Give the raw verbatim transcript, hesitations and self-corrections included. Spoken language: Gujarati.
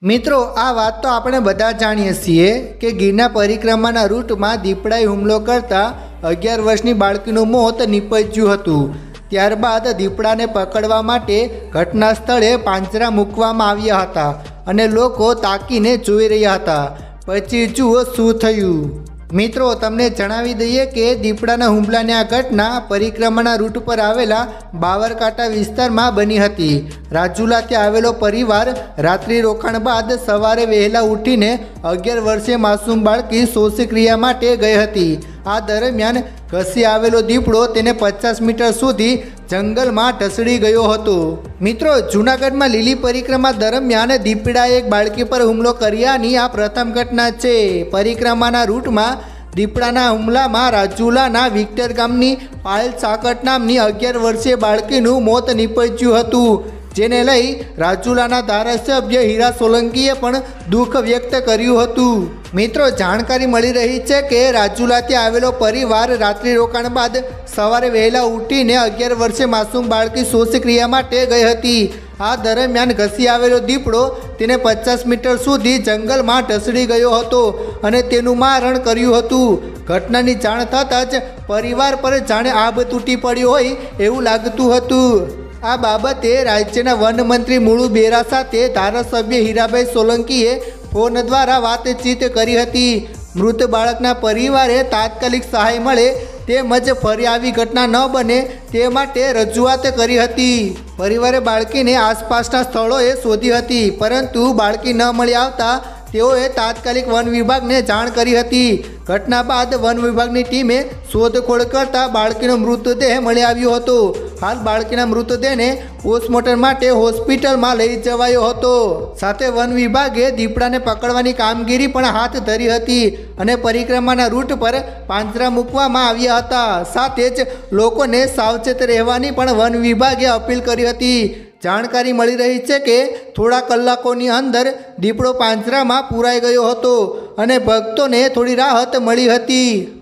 मित्रों आ बात तो आपणे बधा जाणीए छीए कि गिरनार परिक्रमाना रूटमां દીપડાએ હુમલો करता अगियार वर्षनी बाळकीनुं मोत निपज्युं हतुं। त्यारबाद દીપડાને पकड़वा माटे घटना स्थळे પાંજરા मूकवामां આવ્યા हता अने लोको ताकीने जोई रह्या हता। पछी जुओ शुं थयुं। मित्रों तमने जणावी दईए कि દીપડાના હુમલાनी आ घटना परिक्रमाना रूट पर आवेला बावरकांठा विस्तारमां बनी हती। રાજુલાથી आवेलो परिवार रात्रि रोकाण बाद सवारे वहेला उठीने अगियार वर्षीय मासूम बाळकी शोषक्रिया माटे गई हती। आ दरमियान घसी आवेलो દીપડો तेने पचास मीटर सुधी जंगल में ढसड़ी गयो हतो। मित्रों जूनागढ़ में लीली परिक्रमा दरमियान દીપડાએ एक बाळकी पर हुमलो कर्यानी आ प्रथम घटना छे। परिक्रमाना रूट में દીપડાના હુમલામાં રાજુલાના વિક્ટર ગામની પાયલ સાકટ નામની અગિયાર વર્ષીય બાળકીનું મોત નીપજ્યું હતું, જેને લઈ રાજુલાના ધારાસભ્ય હીરા સોલંકીએ પણ દુઃખ વ્યક્ત કર્યું હતું। મિત્રો જાણકારી મળી રહી છે કે રાજુલાથી આવેલો પરિવાર રાત્રિ રોકાણ બાદ સવારે વહેલા ઉઠીને અગિયાર વર્ષીય માસૂમ બાળકી શોષક્રિયા માટે ગઈ હતી। आ दरमियान घसी आवेलो દીપડો तेने पचास मीटर सुधी जंगल में ढसड़ी गयो हतो अने तेनुं मारण कर्युं हतुं। घटनानी जाण थतां ज परिवार पर जाणे आब तूटी पड्यो होय एवुं लागतुं हतुं। आ बाबते राज्यना वन मंत्री मुळु बेरा साथे धारासभ्य हीराभाई सोलंकीए फोन द्वारा वातचीत करी हती। मृत बाळकना परिवारे तात्कालिक सहाय मळे તેમજ ફરી આવી ઘટના ન બને તે માટે રજૂઆત કરી હતી। પરિવારે બાળકીને આસપાસના સ્થળોએ શોધી હતી, પરંતુ બાળકી ન મળી આવતા તેઓએ તાત્કાલિક વન વિભાગને જાણ કરી હતી। ઘટના બાદ વન વિભાગની ટીમે શોધખોળ કરતા બાળકીનો મૃતદેહ મળી આવ્યો હતો। હાલ બાળકીના મૃતદેહને પોસ્ટમોર્ટમ માટે હોસ્પિટલમાં લઈ જવાયો હતો। સાથે વન વિભાગે દીપડાને પકડવાની કામગીરી પણ હાથ ધરી હતી અને પરિક્રમાના રૂટ પર પાંજરા મૂકવામાં આવ્યા હતા। સાથે જ લોકોને સાવચેત રહેવાની પણ વન વિભાગે અપીલ કરી હતી। જાણકારી મળી રહી છે કે થોડા કલાકોની અંદર દીપડો પાંજરામાં પૂરાઈ ગયો હતો અને ભક્તોને થોડી રાહત મળી હતી।